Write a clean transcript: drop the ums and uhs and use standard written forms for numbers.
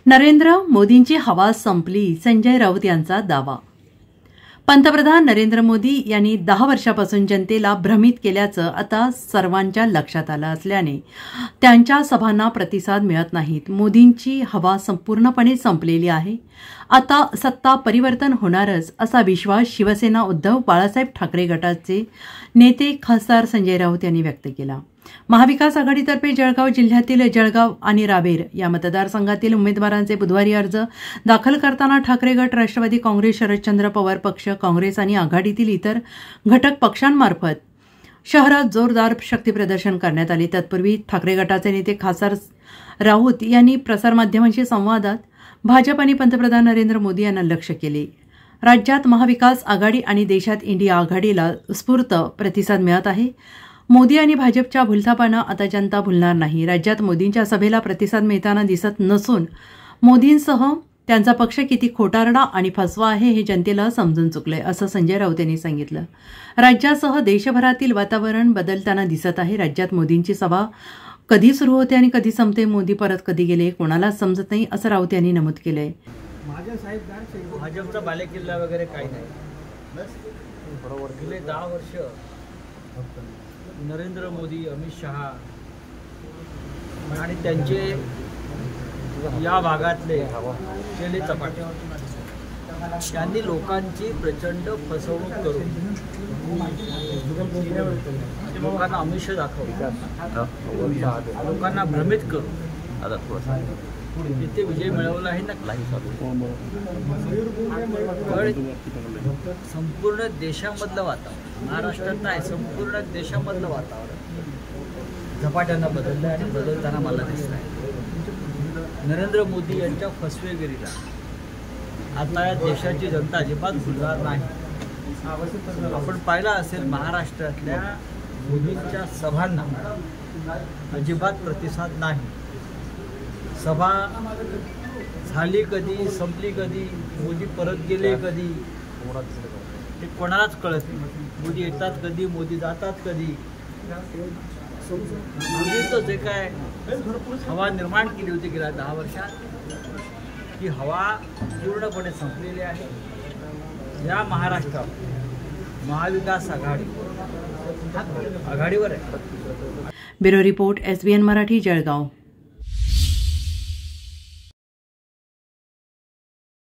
नरेंद्र मोदींची हवा संपली, संजय राऊत यांचा दावा। पंतप्रधान नरेंद्र मोदी यांनी 10 वर्षापासून जनतेला भ्रमित केल्याचं आता सर्वांच्या लक्षात आलं असल्याने त्यांच्या सभांना प्रतिसाद मिळत नाहीत। मोदींची हवा संपूर्णपणे संपलेली आहे। आता सत्ता परिवर्तन होणारच असा विश्वास शिवसेना उद्धव बाळासाहेब ठाकरे गटाचे नेते खासदार संजय राऊत यांनी व्यक्त केला। महाविकास आघाडीतर्फे जळगाव जिल्ह्यातील जळगाव आणि रावेर या मतदारसंघातील उमेदवारांचे बुधवारी अर्ज दाखल करताना ठाकरे गट, राष्ट्रवादी काँग्रेस, शरदचंद्र पवार पक्ष, काँग्रेस आणि आघाडीतील इतर घटक पक्षांमार्फत शहरात जोरदार शक्तीप्रदर्शन करण्यात आले। तत्पूर्वी ठाकरे गटाचे नेते खासदार राऊत यांनी प्रसारमाध्यमांशी संवादात भाजप आणि पंतप्रधान नरेंद्र मोदी यांना लक्ष्य केले। राज्यात महाविकास आघाडी आणि देशात इंडिया आघाडीला उत्स्फूर्त प्रतिसाद मिळत आहे। मोदी आणि भाजपच्या भूलथापांना आता जनता भुलणार नाही। राज्यात मोदींच्या सभेला प्रतिसाद मिळताना दिसत नसून मोदींसह त्यांचा पक्ष किती खोटारडा आणि फसवा आहे हे जनतेला समजून चुकले, असं संजय राऊत यांनी सांगितलं। राज्यासह देशभरातील वातावरण बदलताना दिसत आहे। राज्यात मोदींची सभा कधी सुरू होते आणि कधी संपते, मोदी परत कधी गेले कोणालाच समजत नाही, असं राऊत यांनी नमूद केलंय। भाजपचा बालेकिल्ला वगैरे काही नाही, बरोबर गेले 10 वर्ष नरेंद्र मोदी, अमित शहा आणि त्यांचे या भागातले केले चपाटे त्यांनी लोकांची प्रचंड फसवणूक करून लोकांना आमिष दाखवून लोकांना भ्रमित करून इथे विजय मिळवला आहे ना। संपूर्ण देशामधलं वातावरण, महाराष्ट्रात नाही संपूर्ण देशामधलं वातावरण झपाट्यानं बदललं आणि बदलताना मला दिसत आहे। नरेंद्र मोदी यांच्या फसवेगिरीला आता या देशाची जनता अजिबात भुलणार नाही। आपण पाहिलं असेल महाराष्ट्रातल्या मोदींच्या सभांना अजिबात प्रतिसाद नाही। सभा झाली कधी, संपली कधी, मोदी परत गेले कधी, ते कोणालाच कळत नाही। मोदी येतात कधी, मोदी जातात कधी। मोदींचं जे काय हवा निर्माण केली होती गेल्या 10 वर्षात, ती हवा पूर्णपणे संपलेली आहे। या महाराष्ट्रात महाविकास आघाडीवर आहे। Bureau report, SBN Marathi, Jalgaon.